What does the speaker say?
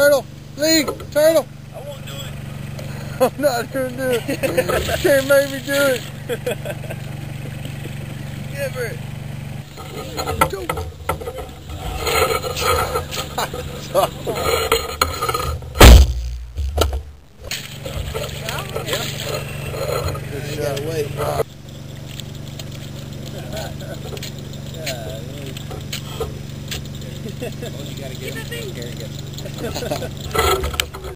Turtle! Lee! Turtle! I won't do it. I'm not gonna do it. You can't make me do it. Never. Go. Good shot. Wait. You gotta get him.